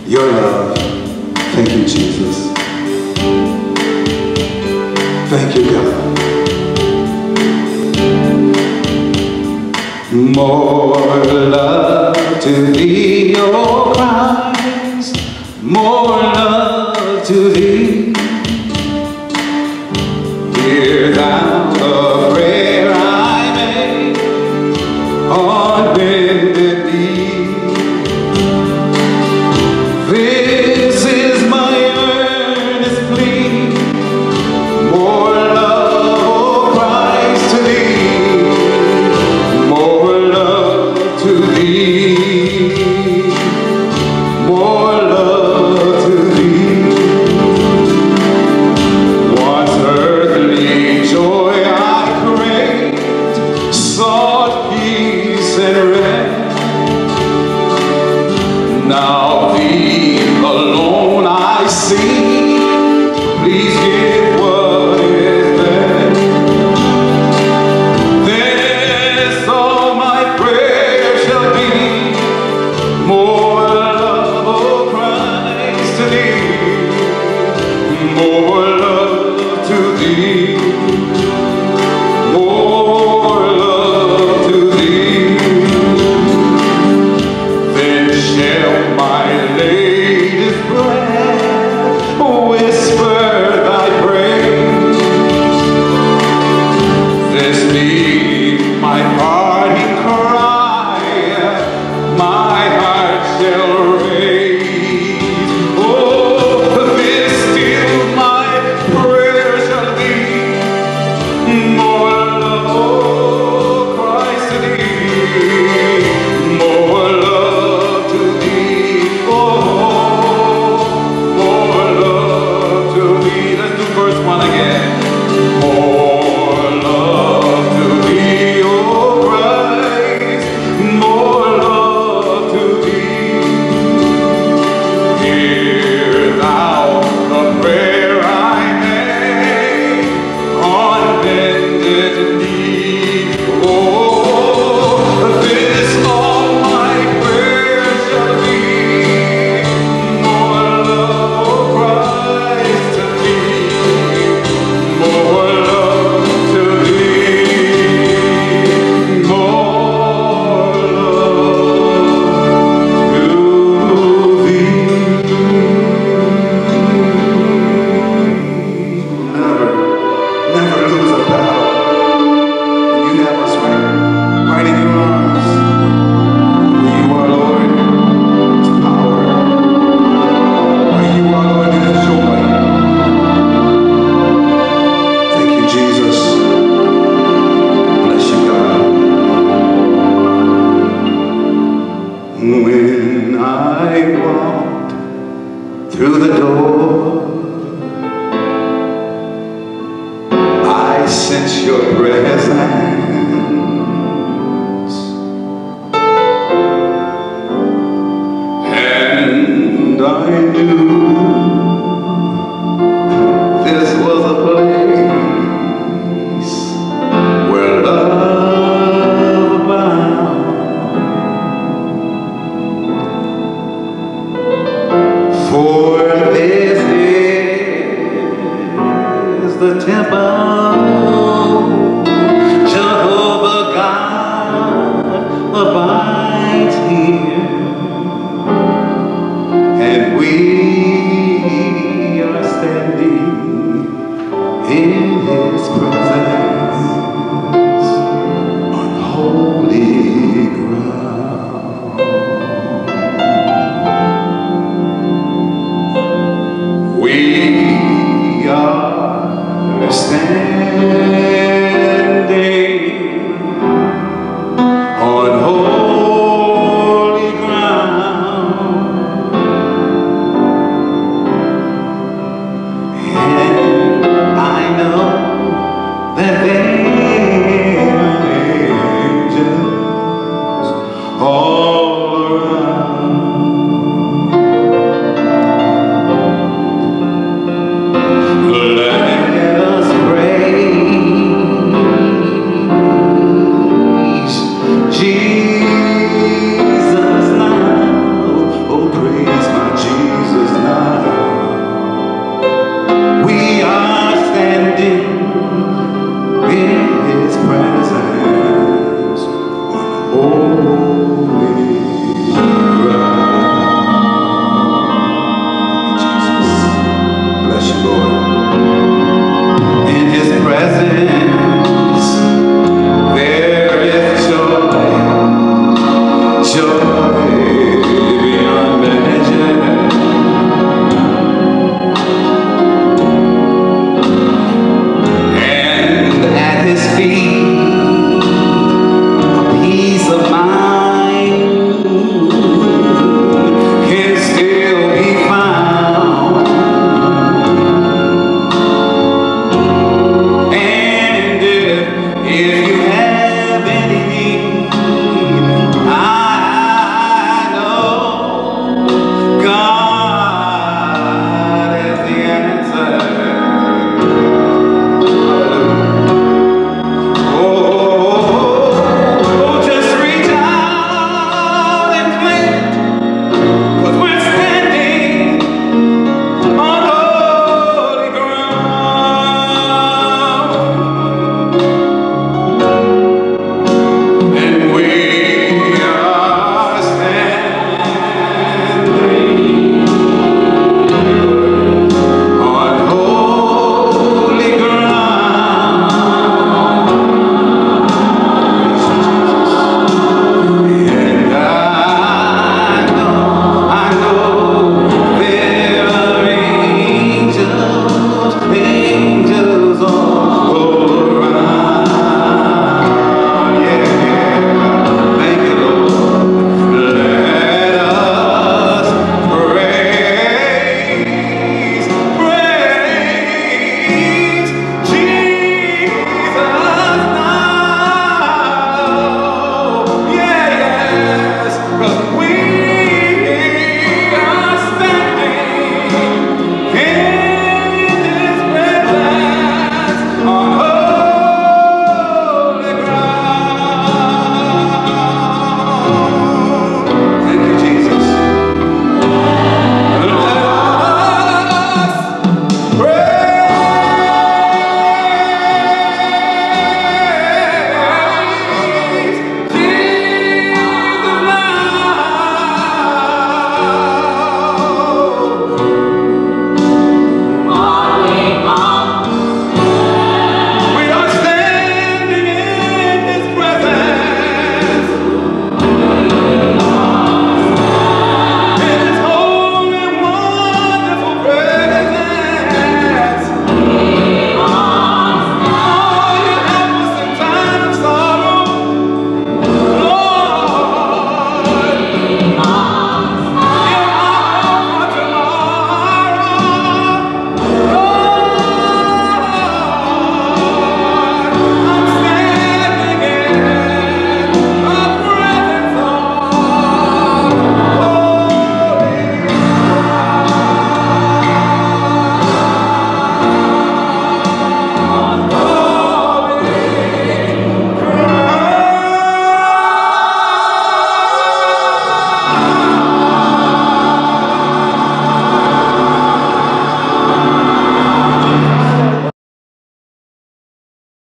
Your love. Thank you, Jesus. Thank you, God. More love to thee, O Christ. More love to thee. Hear thou the prayer I make on bended knee. This is my earnest plea. More love, O Christ, to thee. More love to thee. More love to thee. Once earthly joy I craved, sought peace and rest. Now thee alone I see. Please give what is best. This all my prayer shall be. More love, O Christ, to thee. More love to thee. More love to thee. Then shall my latest breath whisper thy praise. This be my parting cry, my heart shall raise. Oh, this still my prayer shall be. More love, O Christ, to thee. More love to thee. Oh, more love to thee. Let's do verse 1 again. More love to thee, O Christ. More love to thee. Hear thou the prayer I make on bended knee. Oh, this all my prayer shall be. More love, O Christ, to thee. More love to thee. More love to thee. Never lose a battle. And you have us right in your arms. Where you are, Lord, is power. Where you are, Lord, is joy. Thank you, Jesus. Bless you, God. When I walked through the door, I sense your presence, and I knew this was a place where love abounds. For this is the temple